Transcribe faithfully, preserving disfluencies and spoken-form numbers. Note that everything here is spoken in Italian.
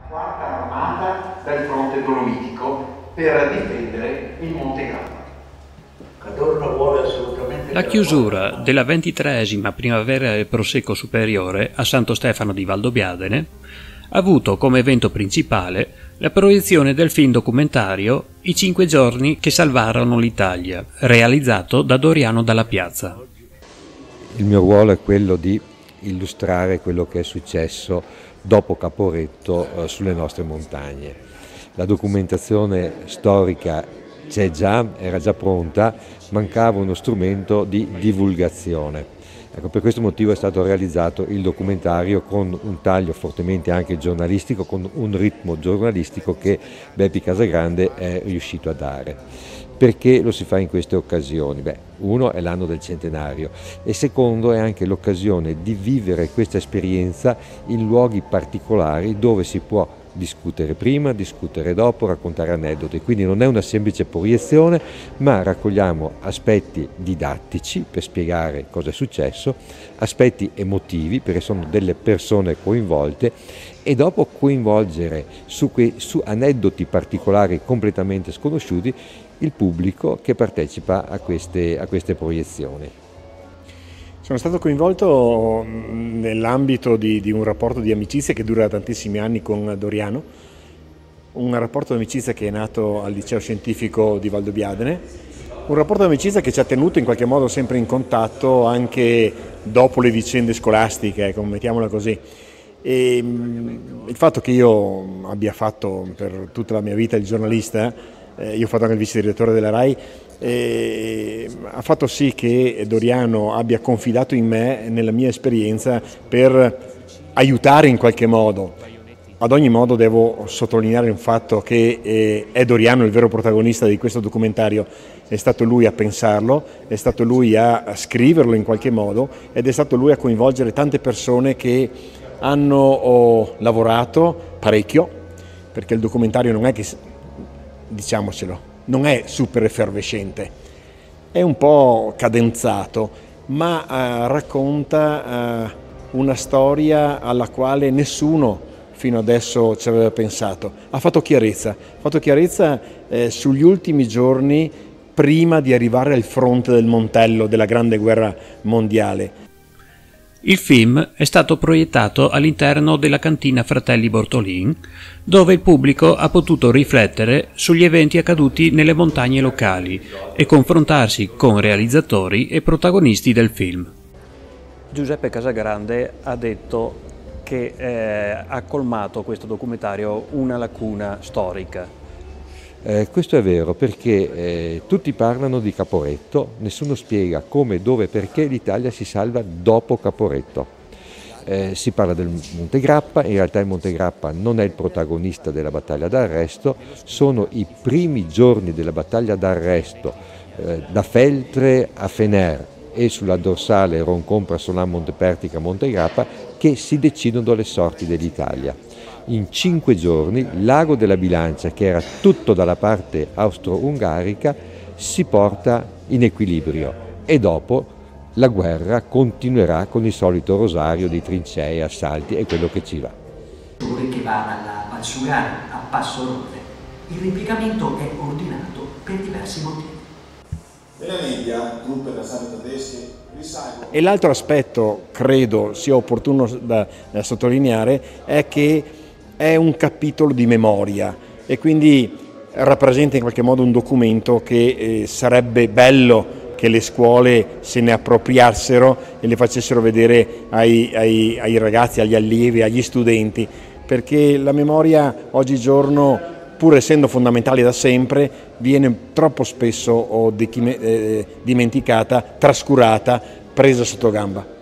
quarta armata del fronte dolomitico per difendere il Monte Grappa. Cadorna vuole assolutamente... La chiusura della ventitreesima primavera del Prosecco Superiore a Santo Stefano di Valdobbiadene ha avuto come evento principale la proiezione del film documentario I cinque giorni che salvarono l'Italia, realizzato da Doriano Dalla Piazza. Il mio ruolo è quello di illustrare quello che è successo dopo Caporetto eh, sulle nostre montagne. La documentazione storica c'è già, era già pronta, mancava uno strumento di divulgazione. Ecco, per questo motivo è stato realizzato il documentario con un taglio fortemente anche giornalistico, con un ritmo giornalistico che Beppi Casagrande è riuscito a dare. Perché lo si fa in queste occasioni? Beh, uno è l'anno del centenario e secondo è anche l'occasione di vivere questa esperienza in luoghi particolari dove si può discutere prima, discutere dopo, raccontare aneddoti, quindi non è una semplice proiezione, ma raccogliamo aspetti didattici per spiegare cosa è successo, aspetti emotivi perché sono delle persone coinvolte e dopo coinvolgere su, quei, su aneddoti particolari completamente sconosciuti il pubblico che partecipa a queste, a queste proiezioni. Sono stato coinvolto nell'ambito di, di un rapporto di amicizia che dura tantissimi anni con Doriano, un rapporto di amicizia che è nato al liceo scientifico di Valdobbiadene, un rapporto di amicizia che ci ha tenuto in qualche modo sempre in contatto anche dopo le vicende scolastiche, ecco, mettiamola così. E il fatto che io abbia fatto per tutta la mia vita il giornalista, eh, io ho fatto anche il vice direttore della RAI, e ha fatto sì che Doriano abbia confidato in me, nella mia esperienza, per aiutare in qualche modo. Ad ogni modo devo sottolineare un fatto che eh, è Doriano il vero protagonista di questo documentario, è stato lui a pensarlo, è stato lui a, a scriverlo in qualche modo ed è stato lui a coinvolgere tante persone che hanno oh, lavorato parecchio, perché il documentario non è che, diciamocelo, non è super effervescente, è un po' cadenzato, ma eh, racconta eh, una storia alla quale nessuno fino adesso ci aveva pensato. Ha fatto chiarezza, ha fatto chiarezza eh, sugli ultimi giorni prima di arrivare al fronte del Montello della Grande Guerra Mondiale. Il film è stato proiettato all'interno della cantina Fratelli Bortolin, dove il pubblico ha potuto riflettere sugli eventi accaduti nelle montagne locali e confrontarsi con realizzatori e protagonisti del film. Giuseppe Casagrande ha detto che eh, ha colmato questo documentario una lacuna storica. Eh, questo è vero perché eh, tutti parlano di Caporetto, nessuno spiega come, dove, perché l'Italia si salva dopo Caporetto. Eh, si parla del Monte Grappa, in realtà il Monte Grappa non è il protagonista della battaglia d'arresto, sono i primi giorni della battaglia d'arresto eh, da Feltre a Fener e sulla dorsale Roncompra, Solan, Montepertica, Monte Grappa che si decidono le sorti dell'Italia. In cinque giorni l'ago della bilancia, che era tutto dalla parte austro-ungarica, si porta in equilibrio e dopo la guerra continuerà con il solito rosario di trincee, assalti e quello che ci va. Che va dalla Valsugana a Passo Rolle. Il replicamento è ordinato per diversi motivi. Nella media, truppe d'assalto tedesche risalgono. E l'altro aspetto, credo sia opportuno da, da sottolineare, è che è un capitolo di memoria e quindi rappresenta in qualche modo un documento che eh, sarebbe bello che le scuole se ne appropriassero e le facessero vedere ai, ai, ai ragazzi, agli allievi, agli studenti, perché la memoria oggigiorno, pur essendo fondamentale da sempre, viene troppo spesso oh, dimenticata, trascurata, presa sotto gamba.